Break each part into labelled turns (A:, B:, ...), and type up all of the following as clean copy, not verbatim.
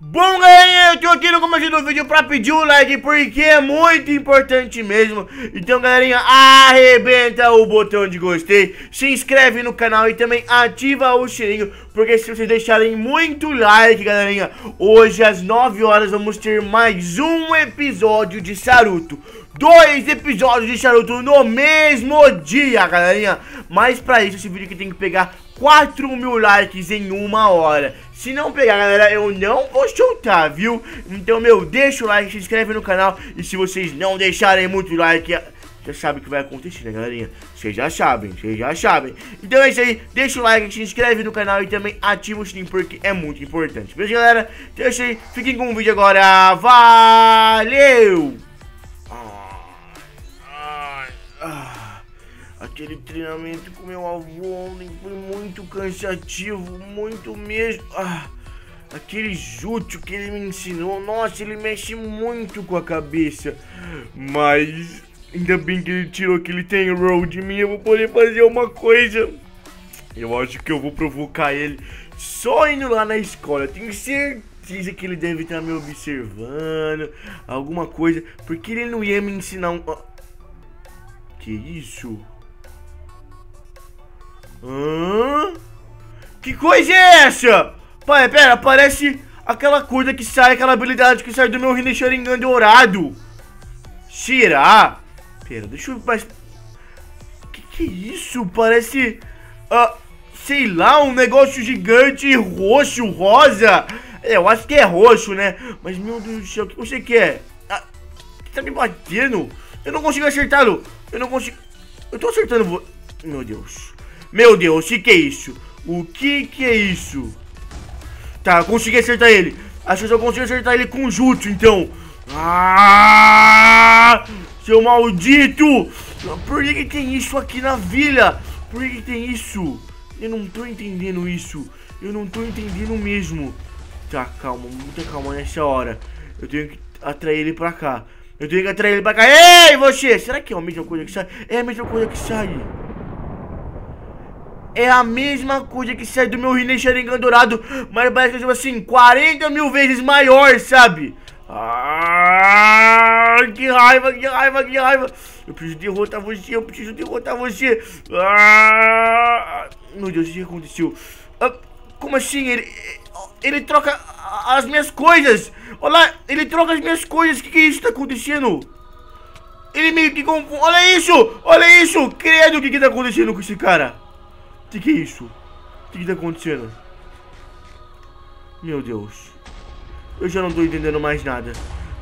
A: Bom, galerinha, eu tô aqui no começo do vídeo pra pedir o like, porque é muito importante mesmo. Então, galerinha, arrebenta o botão de gostei, se inscreve no canal e também ativa o sininho, porque se vocês deixarem muito like, galerinha, hoje às 9 horas vamos ter mais um episódio de Saruto. 2 episódios de Saruto no mesmo dia, galerinha. Mas pra isso, esse vídeo aqui tem que pegar 4.000 likes em 1 hora. Se não pegar, galera, eu não vou soltar, viu? Então, deixa o like, se inscreve no canal. E se vocês não deixarem muito like, já sabe o que vai acontecer, né, galerinha? Vocês já sabem. Então é isso aí, deixa o like, se inscreve no canal e também ativa o sininho, porque é muito importante. Beleza, galera? Então é isso aí, fiquem com o vídeo agora. Valeu! Aquele treinamento com meu avô ontem foi muito cansativo, muito mesmo. Aquele jutsu que ele me ensinou, nossa, ele mexe muito com a cabeça. Mas ainda bem que ele tirou aquele tem roll de mim, eu vou poder fazer uma coisa. Eu acho que eu vou provocar ele só indo lá na escola. Eu tenho certeza que ele deve estar me observando, alguma coisa, porque ele não ia me ensinar um... Que isso? Que coisa é essa? Pai, pera, parece aquela coisa que sai, aquela habilidade que sai do meu Rinne Sharingan dourado. Será? Pera, deixa eu... Mas... Que é isso? Parece... sei lá, um negócio gigante roxo, rosa. Eu acho que é roxo, né? Mas, meu Deus do céu, o que você quer? Tá me batendo? Eu não consigo acertá-lo. Eu não consigo... Eu tô acertando... Meu Deus. Meu Deus, o que é isso? O que é isso? Tá, eu consegui acertar ele. Acho que eu consigo acertar ele com jutsu, então. Seu maldito! Por que tem isso aqui na vila? Por que tem isso? Eu não tô entendendo isso. Eu não tô entendendo mesmo. Tá, calma, muita calma nessa hora. Eu tenho que atrair ele pra cá. Ei, você! Será que é a mesma coisa que sai? É a mesma coisa que sai. É a mesma coisa que sai do meu Rinne Sharingan dourado, mas parece que tipo assim, 40.000 vezes maior, sabe? Que raiva. Eu preciso derrotar você, Meu Deus, o que aconteceu? Como assim? Ele troca as minhas coisas. Olha lá, ele troca as minhas coisas. O que é isso que tá acontecendo? Ele meio que confunde. Olha isso. Credo, o que tá acontecendo com esse cara? O que é isso? O que tá acontecendo? Meu Deus. Eu já não tô entendendo mais nada.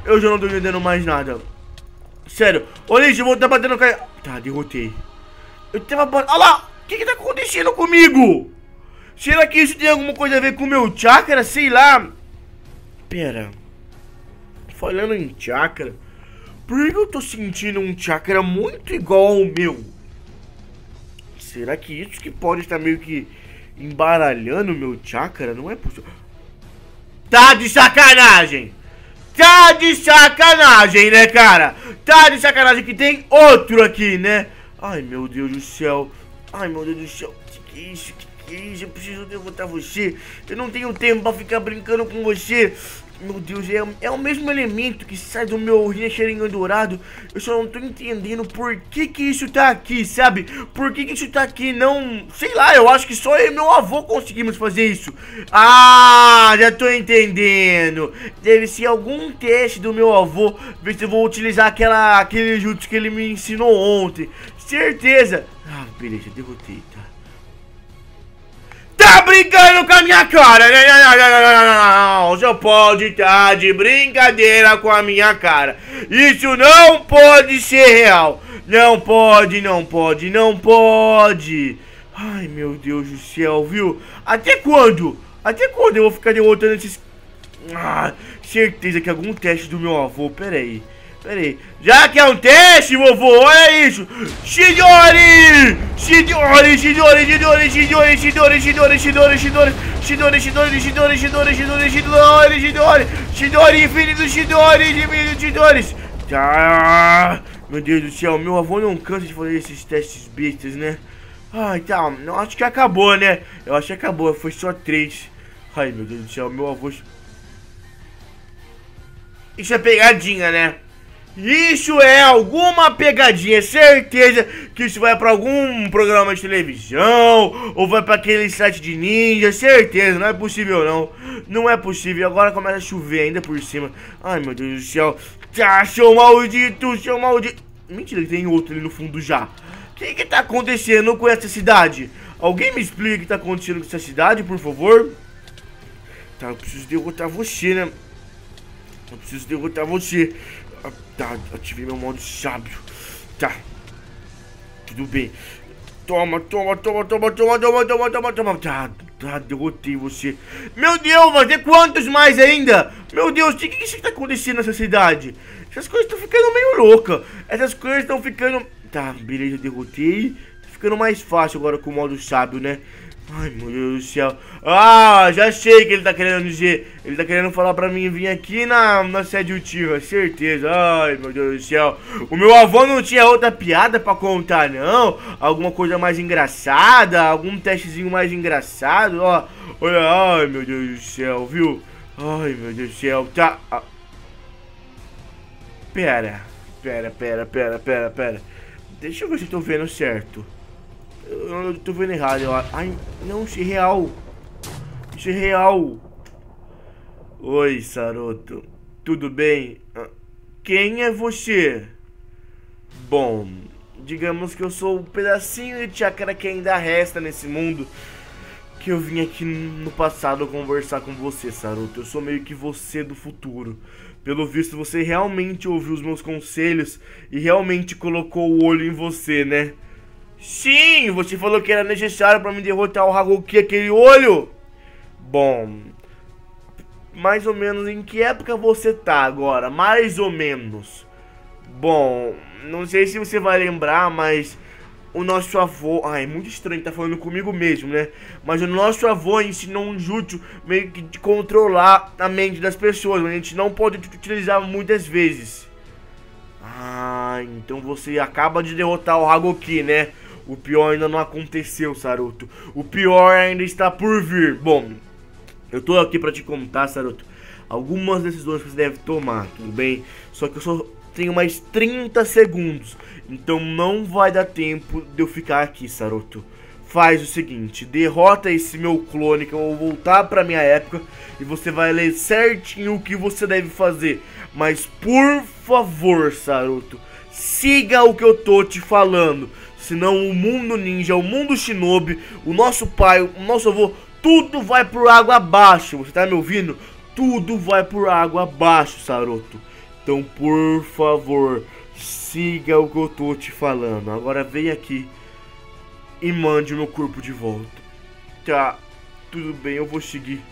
A: Sério. Olha isso, eu vou estar batendo no cara. Tá, derrotei. Eu tava batendo. Olha lá. O que tá acontecendo comigo? Será que isso tem alguma coisa a ver com o meu chakra? Sei lá. Pera. Falando em chakra, por que eu tô sentindo um chakra muito igual ao meu? Será que isso que pode estar meio que embaralhando o meu chakra? Não é possível. Tá de sacanagem! Né, cara? Tá de sacanagem que tem outro aqui, né? Ai, meu Deus do céu. Que é isso? Eu preciso derrotar você. Eu não tenho tempo pra ficar brincando com você. Meu Deus, é o mesmo elemento que sai do meu Rinne Sharingan dourado. Eu só não tô entendendo por que isso tá aqui, sabe? Por que isso tá aqui, não... Sei lá, eu acho que só eu e meu avô conseguimos fazer isso. Já tô entendendo. Deve ser algum teste do meu avô. Ver se eu vou utilizar aquele jutsu que ele me ensinou ontem. Certeza. Beleza, derrotei, tá? Tá brincando com a minha cara? Não, você pode estar de brincadeira com a minha cara. Isso não pode ser real. Não pode. Ai, meu Deus do céu, viu? Até quando eu vou ficar derrotando esses... certeza que é algum teste do meu avô. Pera aí. Já que é um teste, vovô, olha isso. Chidori, infinito Chidori. Tá. Meu Deus do céu, meu avô não cansa de fazer esses testes bestas, né? Tá, eu acho que acabou, né? Foi só 3. Ai, meu Deus do céu, meu avô... Isso é pegadinha, né? Isso é alguma pegadinha, certeza que isso vai pra algum programa de televisão ou vai pra aquele site de ninja, certeza, não é possível não. Não é possível, agora começa a chover ainda por cima. Ai meu Deus do céu, tá, seu maldito, seu maldito. Mentira que tem outro ali no fundo já. O que tá acontecendo com essa cidade? Alguém me explica o que tá acontecendo com essa cidade, por favor? Tá, eu preciso derrotar você, né? Eu preciso derrotar você. Tá, ativei meu modo sábio. Tá. Tudo bem. Toma. Tá, derrotei você. Meu Deus, vai ter quantos mais ainda? Meu Deus, o que tá acontecendo nessa cidade? Essas coisas estão ficando meio loucas. Essas coisas estão ficando... Tá, beleza, derrotei. Tá ficando mais fácil agora com o modo sábio, né? Ai, meu Deus do céu. Ah, já sei o que ele tá querendo dizer. Ele tá querendo falar pra mim vir aqui na sede Uchiha, certeza. Ai, meu Deus do céu. O meu avô não tinha outra piada pra contar, não? Alguma coisa mais engraçada? Algum testezinho mais engraçado? Ó, olha, ai, meu Deus do céu, viu? Ai, meu Deus do céu, tá... Pera. Deixa eu ver se eu tô vendo certo. Eu tô vendo errado, eu acho. Ai, não, isso é real. Isso é real. Oi, Saruto. Tudo bem? Quem é você? Bom, digamos que eu sou um pedacinho de chakra que ainda resta nesse mundo. Que eu vim aqui no passado conversar com você, Saruto. Eu sou meio que você do futuro. Pelo visto, você realmente ouviu os meus conselhos e realmente colocou o olho em você, né? Sim, você falou que era necessário pra me derrotar o Hagoki, aquele olho. Bom, mais ou menos em que época você tá agora? Mais ou menos. Bom, não sei se você vai lembrar, mas o nosso avô... é muito estranho tá falando comigo mesmo, né? Mas o nosso avô ensinou um jutsu meio que de controlar a mente das pessoas, mas a gente não pode utilizar muitas vezes. Ah, então você acaba de derrotar o Hagoki, né? O pior ainda não aconteceu, Saruto. O pior ainda está por vir. Bom, eu tô aqui pra te contar, Saruto, algumas decisões que você deve tomar, tudo bem? Só que eu só tenho mais 30 segundos. Então não vai dar tempo de eu ficar aqui, Saruto. Faz o seguinte, derrota esse meu clone que eu vou voltar pra minha época e você vai ler certinho o que você deve fazer. Mas por favor, Saruto, siga o que eu tô te falando. Senão o mundo ninja, o mundo shinobi, o nosso pai, o nosso avô, tudo vai por água abaixo. Você tá me ouvindo? Tudo vai por água abaixo, Saruto. Então, por favor, siga o que eu tô te falando. Agora vem aqui e mande o meu corpo de volta. Tá, tudo bem, eu vou seguir.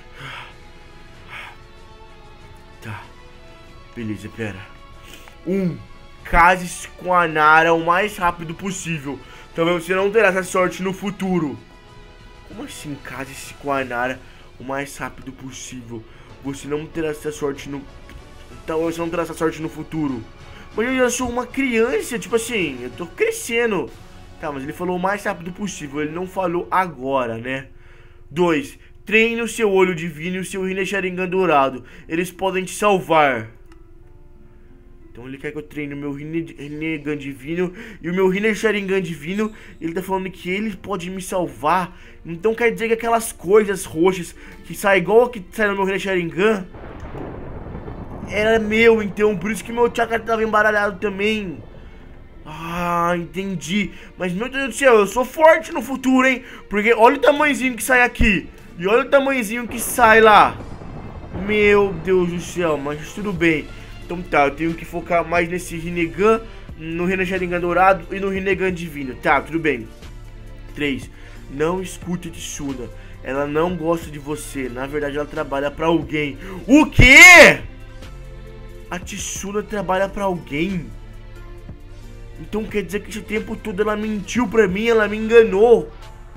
A: Tá, beleza, pera. Case-se com a Nara o mais rápido possível. Talvez você não terá essa sorte no futuro. Como assim, case-se com a Nara o mais rápido possível? Você não terá essa sorte no... Talvez você não terá essa sorte no futuro. Mas eu já sou uma criança, tipo assim, eu tô crescendo. Tá, mas ele falou o mais rápido possível, ele não falou agora, né? 2. Treine o seu olho divino e o seu Rinne Sharingan dourado. Eles podem te salvar. Então ele quer que eu treine o meu Rinnegan divino e o meu Rinne Sharingan divino. Ele tá falando que ele pode me salvar. Então quer dizer que aquelas coisas roxas que saem igual a que sai no meu Rinne Sharingan era meu, então por isso que meu chakra tava embaralhado também. Ah, entendi. Mas meu Deus do céu, eu sou forte no futuro, hein? Porque olha o tamanhozinho que sai aqui e olha o tamanhozinho que sai lá. Meu Deus do céu, mas tudo bem. Então tá, eu tenho que focar mais nesse Rinnegan, no Rinne Sharingan dourado e no Rinnegan divino. Tá, tudo bem. 3. Não escute a Tsuna. Ela não gosta de você. Na verdade, ela trabalha pra alguém. O quê? A Tsuna trabalha pra alguém? Então quer dizer que esse tempo todo ela mentiu pra mim, ela me enganou.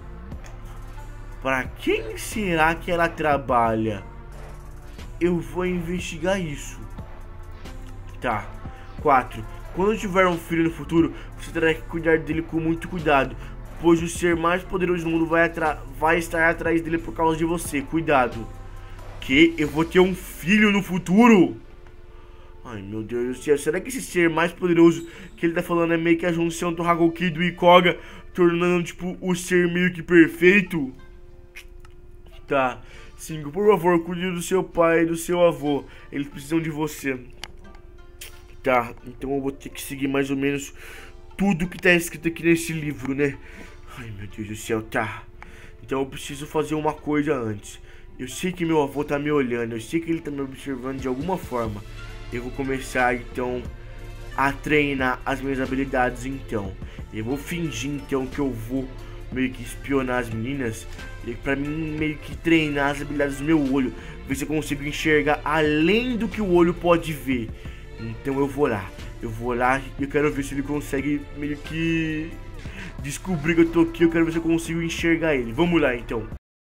A: Pra quem será que ela trabalha? Eu vou investigar isso. Tá. 4. Quando tiver um filho no futuro, você terá que cuidar dele com muito cuidado, pois o ser mais poderoso do mundo vai estar atrás dele por causa de você. Cuidado. Que? Eu vou ter um filho no futuro? Ai, meu Deus do céu, será que esse ser mais poderoso que ele tá falando é meio que a junção do Hagoki e do Hikoga, tornando, tipo, o ser meio que perfeito? Tá. 5, por favor, cuide do seu pai e do seu avô. Eles precisam de você. Tá, então eu vou ter que seguir mais ou menos tudo que tá escrito aqui nesse livro, né? Ai, meu Deus do céu, tá. Então eu preciso fazer uma coisa antes. Eu sei que meu avô tá me olhando, eu sei que ele tá me observando de alguma forma. Eu vou começar, então, a treinar as minhas habilidades, então. Eu vou fingir, então, que eu vou meio que espionar as meninas. E pra mim, meio que treinar as habilidades do meu olho. Ver se eu consigo enxergar além do que o olho pode ver. Então eu vou lá. Eu vou lá e eu quero ver se ele consegue meio que descobrir que eu tô aqui. Eu quero ver se eu consigo enxergar ele. Vamos lá, então.